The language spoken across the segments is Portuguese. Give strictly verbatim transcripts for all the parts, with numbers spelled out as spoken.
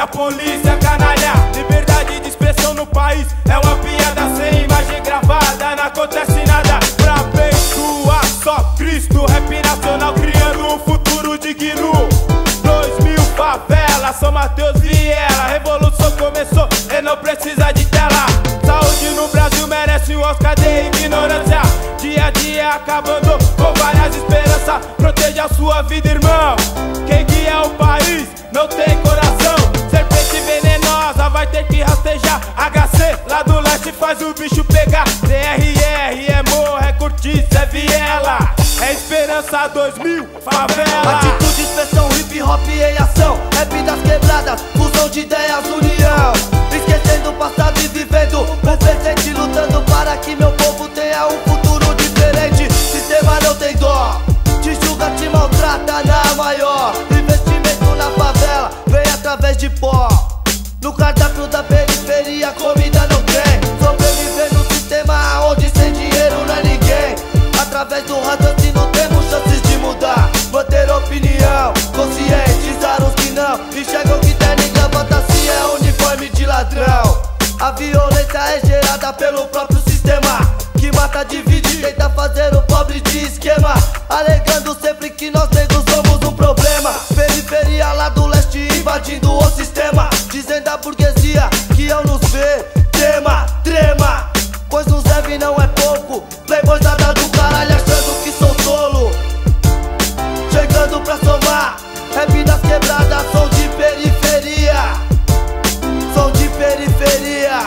a polícia canalha. Liberdade de expressão no país é uma piada sem imagem gravada, não acontece nada pra abençoar só Cristo. Rap nacional criando um futuro digno. Dois mil favela, São Mateus, Viela. Revolução começou e não precisa de tela. Saúde no Brasil merece um Oscar de ignorância. Dia a dia acabando com várias esperanças. Proteja a sua vida, irmão. Quem guia o país não tem coração. Serpente venenosa vai ter que rastejar. H C lá do leste faz o bicho pegar. D R R é morro, é cortiça, é viela. É esperança dois mil, favela. Atitude, expressão, hip hop em ação. Rap das quebradas, fusão de ideias, união. Esquecendo o passado e vivendo o presente. Lutando para que meu povo tenha um futuro diferente. Sistema não tem dó, te julga, te maltrata na maior. Investimento na favela vem através de pó. No cardápio da periferia comida não tem. Sobreviver no sistema onde sem dinheiro não é ninguém. Através do raciocínio temos chances de mudar. Manter opinião, conscientizar os que não enxergam que terno e gravata se é uniforme de ladrão. A violência é gerada pelo próprio sistema, que mata, divide e tenta fazer o pobre de esquema. Alegando sempre que nós negros somos um problema. Periferia lá do leste invadindo o sistema. Dizendo à burguesia que ao nos ver trema, trema. Pois nos deve não é pouco. Playboys nada do caralho achando que sou tolo. Chegando pra somar. Rap das quebradas, som de periferia. Som de periferia.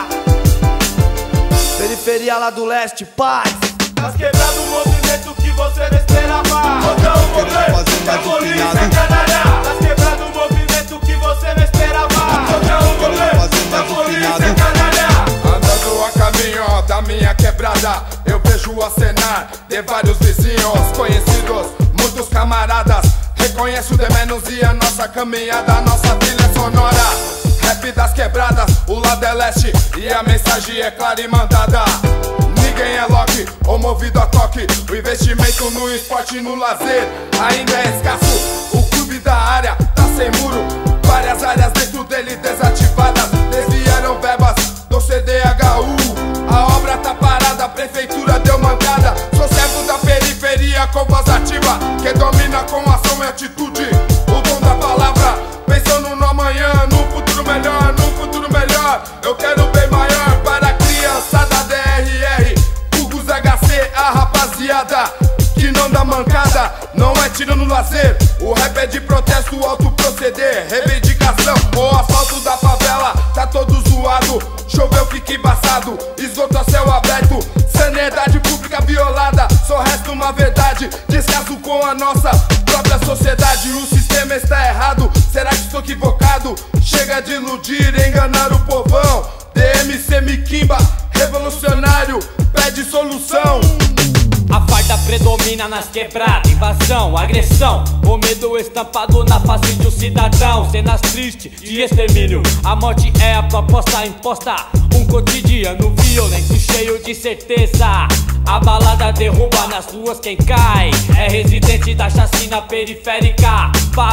Periferia lá do leste, paz. Nas quebradas um movimento que você não esperava. Contra o poder, a polícia canalha. Nas quebradas um movimento que você não esperava. Contra o poder, a polícia canalha. Andando a caminho da minha quebrada, eu vejo acenar de vários vizinhos conhecidos, muitos camaradas. Reconheço de menos e a nossa caminhada, a nossa trilha sonora. Rap das quebradas, o lado é leste e a mensagem é clara e mandada. Ninguém é Loki ou movido a toque. O investimento no esporte e no lazer ainda é escasso. O clube da área tá sem muro, várias áreas dentro dele desativadas. Desviaram verbas do C D H U. A obra tá parada, a prefeitura deu mancada. Sou servo da periferia com voz ativa, que domina com ação e atitude o dom da palavra. Pensando no amanhã, no futuro melhor, no futuro melhor. Eu quero bem maior para a criançada D R R, Hugos H C, a rapaziada que não dá mancada, não é tiro no lazer. O rap é de protesto, alto proceder, reivindicação. O asfalto da favela tá todo zoado, choveu, fica embaçado, esgoto a céu aberto, sanidade pública violada. Só resta uma verdade, descaso com a nossa própria sociedade. O sistema está errado, será que estou equivocado? Chega de iludir, enganar o povão. D M C Miquimba, revolucionário, pede solução. A farda predomina nas quebradas, invasão, agressão, o medo estampado na face de um cidadão. Cenas tristes de extermínio, a morte é a proposta imposta. Um cotidiano violento cheio de certeza. A balada derruba nas ruas quem cai, é residente da chacina periférica.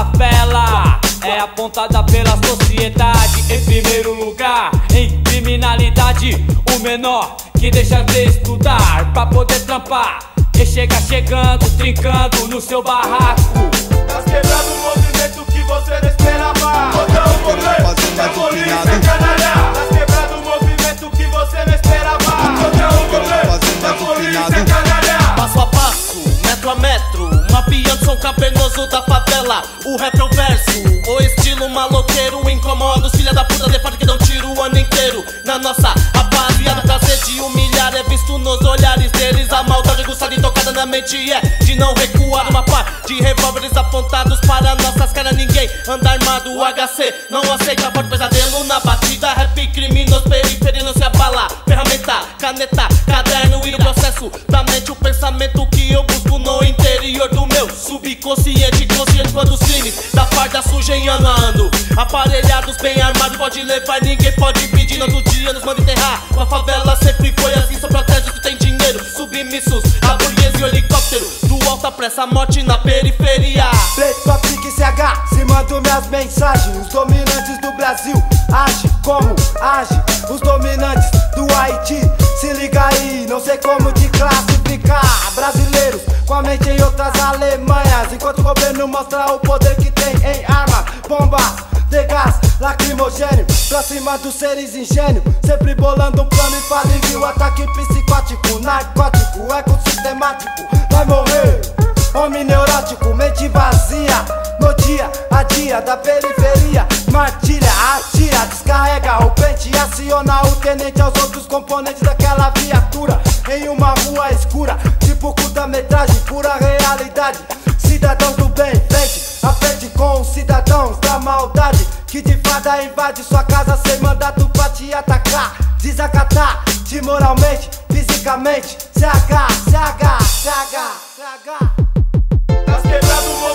Favela é apontada pela sociedade em primeiro lugar. Em criminalidade, o menor que deixa de estudar pra poder trampar e chega chegando, trincando no seu barraco. Nas quebradas um movimento que você não esperava. Contra o poder, a polícia canalha. Nas quebradas um movimento que você não esperava. Contra o poder, a polícia canalha. Passo a passo, metro a metro, mapeando o som cavernoso da favela. O rap é o verso, o estilo maloqueiro. Incomoda os filha da puta de fato que dão tiro o ano inteiro. Na nossa rapaziada, prazer de humilhar é visto nos olhares deles. A maldade aguçada e tocada na mente é de não recuar. Uma par de revólveres apontados para nossas caras. Ninguém anda armado, o H C não aceita forte pesadelo na batida. Rap criminoso, periferia não se abala. Ferramenta, caneta, caderno e o processo da mente. O pensamento que eu busco no interior do meu subconsciente. Consciente quando os crimes da farda surgem ano a ano. Aparelhados, bem armados, pode levar, ninguém pode impedir. No outro dia nos manda enterrar. A favela sempre foi assim, só protege os que tem dinheiro. Submissos, a burguesia e o helicóptero do alta pressa, morte na periferia. Play, Patrick, C H, se mando minhas mensagens. Os dominantes do Brasil Haiti. Se liga aí, não sei como te classificar. Brasileiros com a mente em outras Alemanhas, enquanto o governo mostra o poder que tem em arma, bomba de gás lacrimogênio pra cima dos seres ingênuos, sempre bolando um plano infalível. O ataque psicótico, narcótico, ecossistemático. Vai morrer, homem neurótico, mente vazia no dia a dia da periferia. Martilha, atira, descarrega o pente, aciona o tenente aos outros componentes daquela viatura em uma rua escura, tipo curta-metragem, pura realidade. Cidadãos do bem, frente a frente com os cidadãos da maldade, que de fada invade sua casa sem mandato pra te atacar, desacatar te moralmente, fisicamente. C H, C H, C H, C H. Nas quebradas